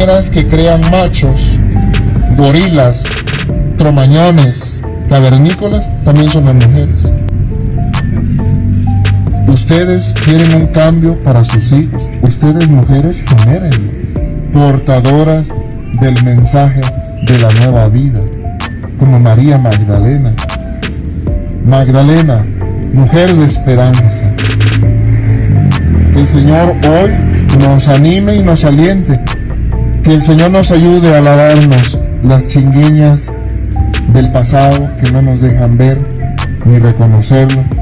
que crean machos, gorilas, cromañones, cavernícolas, también son las mujeres. Ustedes quieren un cambio para sus hijos. Ustedes, mujeres, generen portadoras del mensaje de la nueva vida, como María Magdalena. Magdalena, mujer de esperanza. Que el Señor hoy nos anime y nos aliente. Que el Señor nos ayude a lavarnos las chingueñas del pasado que no nos dejan ver ni reconocerlo.